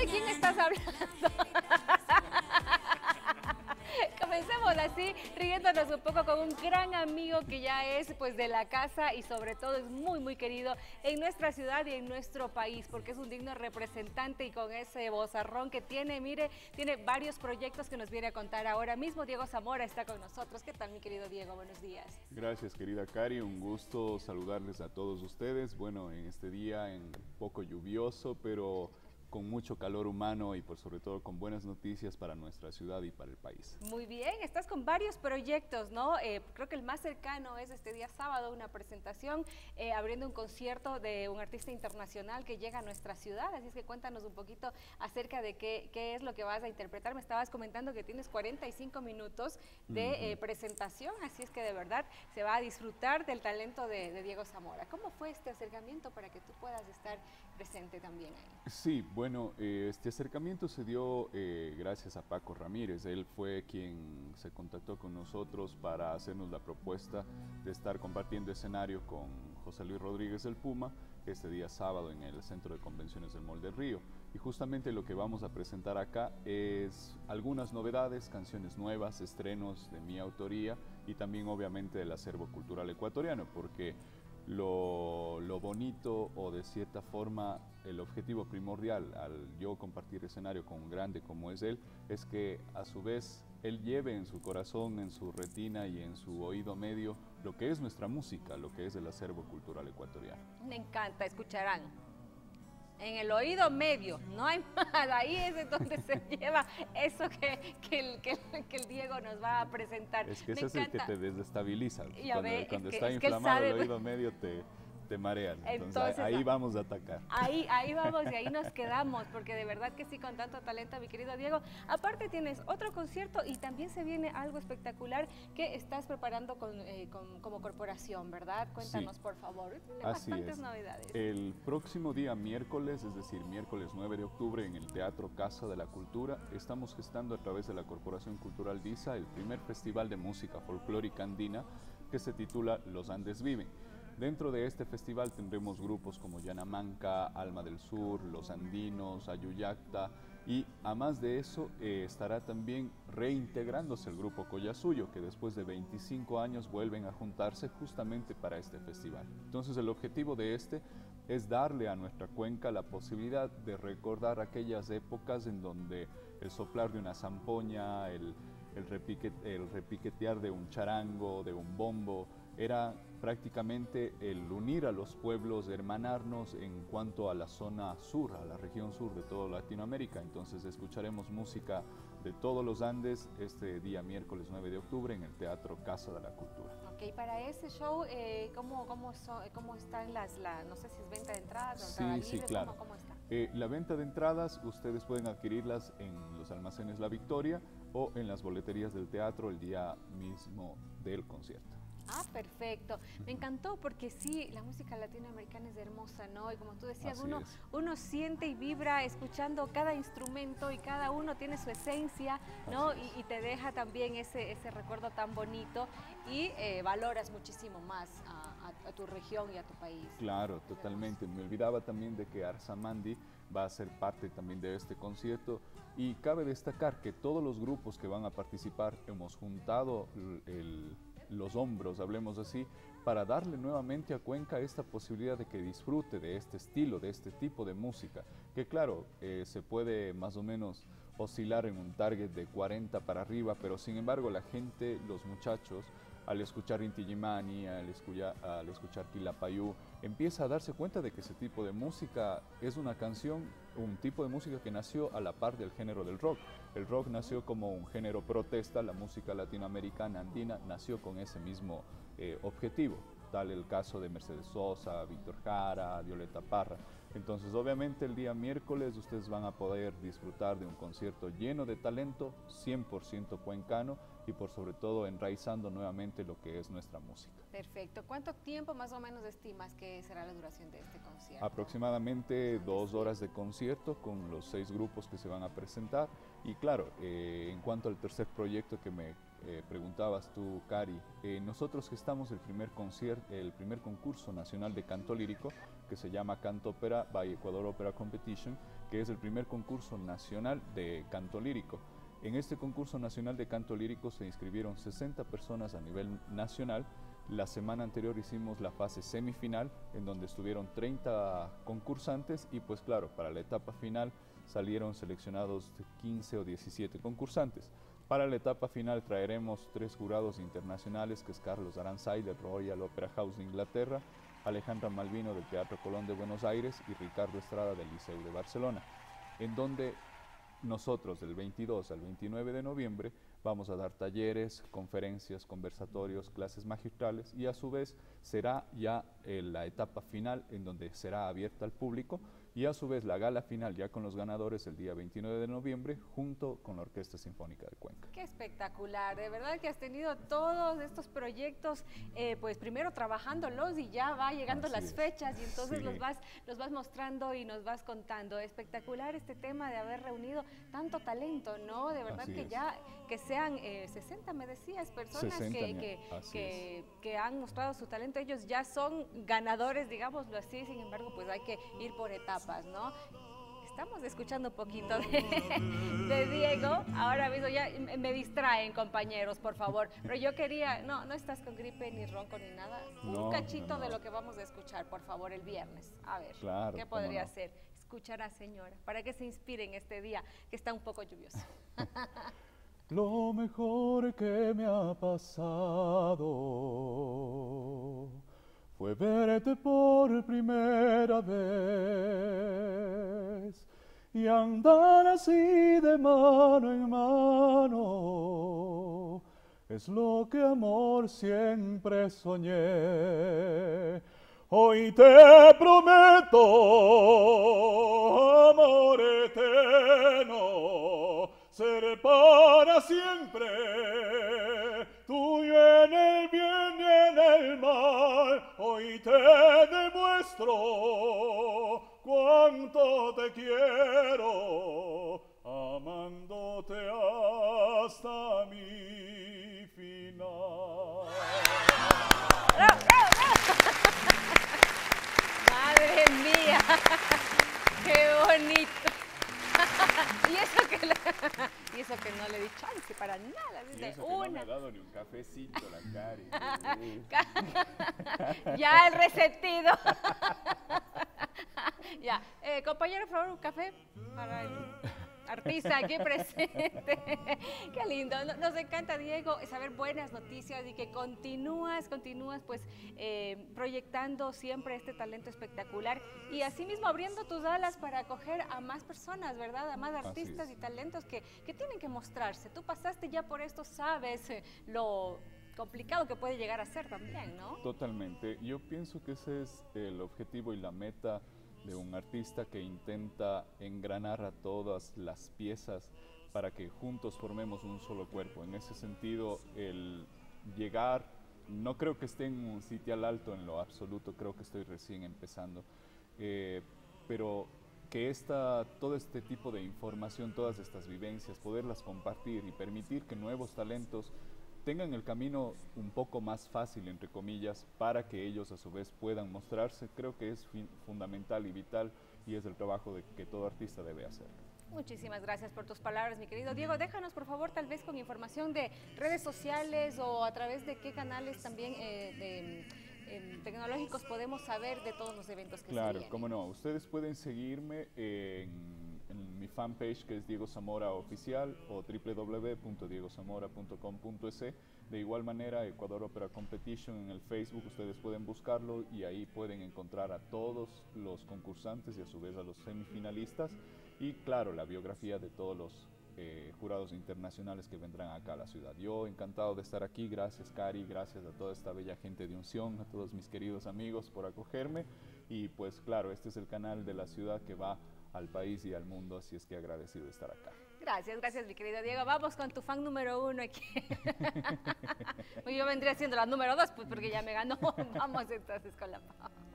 de quién estás hablando. Comencemos así, riéndonos un poco con un gran amigo que ya es pues de la casa y sobre todo es muy querido en nuestra ciudad y en nuestro país, porque es un digno representante y con ese vozarrón que tiene, mire, tiene varios proyectos que nos viene a contar ahora mismo. Diego Zamora está con nosotros. ¿Qué tal, mi querido Diego? Buenos días. Gracias, querida Cari, un gusto saludarles a todos ustedes. Bueno, en este día un poco lluvioso, pero con mucho calor humano y por sobre todo con buenas noticias para nuestra ciudad y para el país. Muy bien, estás con varios proyectos, ¿no? Creo que el más cercano es este día sábado, una presentación abriendo un concierto de un artista internacional que llega a nuestra ciudad, así es que cuéntanos un poquito acerca de qué es lo que vas a interpretar. Me estabas comentando que tienes 45 minutos de presentación, así es que de verdad se va a disfrutar del talento de Diego Zamora. ¿Cómo fue este acercamiento para que tú puedas estar presente también ahí? Sí, bueno, este acercamiento se dio gracias a Paco Ramírez. Él fue quien se contactó con nosotros para hacernos la propuesta de estar compartiendo escenario con José Luis Rodríguez del Puma este día sábado en el Centro de Convenciones del Mall del Río. Y justamente lo que vamos a presentar acá es algunas novedades, canciones nuevas, estrenos de mi autoría y también obviamente del acervo cultural ecuatoriano, porque lo bonito o de cierta forma el objetivo primordial al yo compartir escenario con un grande como es él, es que a su vez él lleve en su corazón, en su retina y en su oído medio lo que es nuestra música, lo que es el acervo cultural ecuatoriano. Me encanta, escucharán. En el oído medio, no hay más, ahí es donde se lleva eso que el Diego nos va a presentar. Es que Me ese es el que encanta. te desestabiliza, Ya ve, cuando es está que él inflamado sabe, el oído medio te marean, entonces Entonces, ahí vamos a atacar. Ahí vamos y ahí nos quedamos, porque de verdad que sí, con tanto talento, mi querido Diego. Aparte tienes otro concierto y también se viene algo espectacular que estás preparando como corporación, ¿verdad? Cuéntanos, Sí, por favor. Tiene así bastantes es. novedades. El próximo día miércoles, es decir, miércoles 9 de octubre, en el Teatro Casa de la Cultura, estamos gestando a través de la Corporación Cultural DISA el primer festival de música folclórica andina que se titula Los Andes Viven. Dentro de este festival tendremos grupos como Yanamanca, Alma del Sur, Los Andinos, Ayuyacta y a más de eso estará también reintegrándose el grupo Collasuyo, que después de 25 años vuelven a juntarse justamente para este festival. Entonces el objetivo de este es darle a nuestra cuenca la posibilidad de recordar aquellas épocas en donde el soplar de una zampoña, el repiquetear de un charango, de un bombo, era prácticamente el unir a los pueblos, hermanarnos en cuanto a la zona sur, a la región sur de toda Latinoamérica. Entonces escucharemos música de todos los Andes este día miércoles 9 de octubre en el Teatro Casa de la Cultura. Ok, para ese show, ¿cómo están no sé si es venta de entradas o entrada Sí, libre? sí, claro. ¿Cómo está? La venta de entradas ustedes pueden adquirirlas en los almacenes La Victoria o en las boleterías del teatro el día mismo del concierto. Ah, perfecto. Me encantó porque sí, la música latinoamericana es hermosa, ¿no? Y como tú decías, Así es. uno siente y vibra escuchando cada instrumento y cada uno tiene su esencia, ¿no? Y te deja también ese recuerdo tan bonito y valoras muchísimo más a tu región y a tu país. Claro, totalmente. Me olvidaba también de que Arzamandi va a ser parte también de este concierto y cabe destacar que todos los grupos que van a participar hemos juntado los hombros, hablemos así, para darle nuevamente a Cuenca esta posibilidad de que disfrute de este estilo, de este tipo de música, que claro, se puede más o menos oscilar en un target de 40 para arriba, pero sin embargo la gente, los muchachos, al escuchar Inti Illimani, al escuchar Quilapayún, empieza a darse cuenta de que ese tipo de música es una canción, un tipo de música que nació a la par del género del rock. El rock nació como un género protesta, la música latinoamericana andina nació con ese mismo objetivo. Tal el caso de Mercedes Sosa, Víctor Jara, Violeta Parra. Entonces, obviamente, el día miércoles ustedes van a poder disfrutar de un concierto lleno de talento, 100% cuencano y por sobre todo enraizando nuevamente lo que es nuestra música. Perfecto. ¿Cuánto tiempo más o menos estimas que será la duración de este concierto? Aproximadamente 2 horas de concierto con los 6 grupos que se van a presentar. Y claro, en cuanto al tercer proyecto que me preguntabas tú, Cari, nosotros gestamos el primer concurso nacional de canto lírico que se llama Canto Ópera by Ecuador Opera Competition, que es el primer concurso nacional de canto lírico. En este concurso nacional de canto lírico se inscribieron 60 personas a nivel nacional. La semana anterior hicimos la fase semifinal, en donde estuvieron 30 concursantes y pues claro, para la etapa final salieron seleccionados 15 o 17 concursantes. Para la etapa final traeremos 3 jurados internacionales, que es Carlos Aranzay del Royal Opera House de Inglaterra, Alejandra Malvino del Teatro Colón de Buenos Aires y Ricardo Estrada del Liceu de Barcelona, en donde nosotros del 22 al 29 de noviembre vamos a dar talleres, conferencias, conversatorios, clases magistrales y a su vez será ya la etapa final en donde será abierta al público y a su vez la gala final ya con los ganadores el día 29 de noviembre junto con la Orquesta Sinfónica de Cuenca. Qué espectacular, de verdad que has tenido todos estos proyectos, pues primero trabajándolos y ya va llegando las fechas y entonces los vas mostrando y nos vas contando. Espectacular este tema de haber reunido tanto talento, ¿no? De verdad que ya que sean 60, me decías, personas que han mostrado su talento, ellos ya son ganadores, digámoslo así, sin embargo, pues hay que ir por etapas, ¿no? Estamos escuchando un poquito de Diego, ahora mismo ya me distraen, compañeros, por favor, pero yo quería, no estás con gripe ni ronco ni nada, un cachito de lo que vamos a escuchar, por favor, el viernes, a ver, ¿qué podría ser? Escuchar a señora, para que se inspiren este día que está un poco lluvioso. Lo mejor que me ha pasado fue verte por primera vez y andar así de mano en mano. Es lo que amor siempre soñé. Hoy te prometo amor eterno, ser para siempre tuyo en el bien y en el mal. Hoy te demuestro cuánto te quiero, amándote hasta mi final. ¡Bravo, bravo, bravo! ¡Madre mía! ¡Qué bonito! Y eso que no le di chance para nada. Y eso que no me ha dado ni un cafecito la Cari. Ya el resentido. Ya, compañero, por favor, un café para el artista aquí presente. Qué lindo, nos encanta, Diego, saber buenas noticias y que continúas pues proyectando siempre este talento espectacular y asimismo abriendo tus alas para acoger a más personas, ¿verdad? A más artistas y talentos que tienen que mostrarse. Tú pasaste ya por esto, sabes lo complicado que puede llegar a ser también, ¿no? Totalmente. Yo pienso que ese es el objetivo y la meta de un artista que intenta engranar a todas las piezas para que juntos formemos un solo cuerpo. En ese sentido, el llegar, no creo que esté en un sitio al alto en lo absoluto, creo que estoy recién empezando, pero que todo este tipo de información, todas estas vivencias, poderlas compartir y permitir que nuevos talentos tengan el camino un poco más fácil, entre comillas, para que ellos a su vez puedan mostrarse, creo que es fundamental y vital y es el trabajo que todo artista debe hacer. Muchísimas gracias por tus palabras, mi querido Diego. Déjanos, por favor, tal vez con información de redes sociales o a través de qué canales también tecnológicos podemos saber de todos los eventos que se vienen. Claro, cómo no. Ustedes pueden seguirme en mi fanpage, que es Diego Zamora Oficial, o www.diegozamora.com.es. De igual manera, Ecuador Opera Competition en el Facebook, ustedes pueden buscarlo y ahí pueden encontrar a todos los concursantes y a su vez a los semifinalistas. Y claro, la biografía de todos los jurados internacionales que vendrán acá a la ciudad. Yo encantado de estar aquí, gracias Cari, gracias a toda esta bella gente de Unción, a todos mis queridos amigos por acogerme y pues claro, este es el canal de la ciudad que va al país y al mundo, así es que agradecido de estar acá. Gracias mi querido Diego. Vamos con tu fan número 1 aquí. Yo vendría siendo la número 2, pues porque ya me ganó. Vamos entonces con la